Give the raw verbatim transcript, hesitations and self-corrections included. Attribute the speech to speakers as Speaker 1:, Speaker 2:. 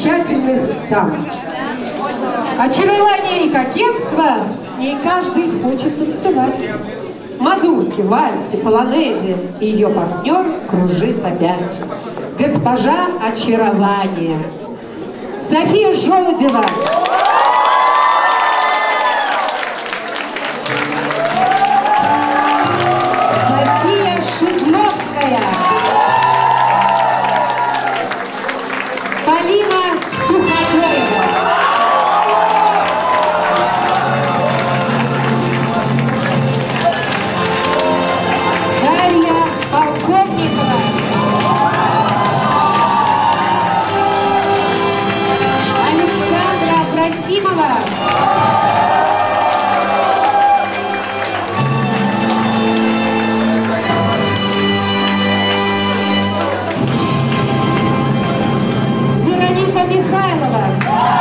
Speaker 1: замечательных дам. Очарование и кокетство, с ней каждый хочет танцевать. Мазурки, вальсы, полонезе, и ее партнер кружит опять. Госпожа очарование. София Желудева. София Шедловская. Полина Суходоева. Дарья Полковникова. Александра Красимова. Вероника Михайлова.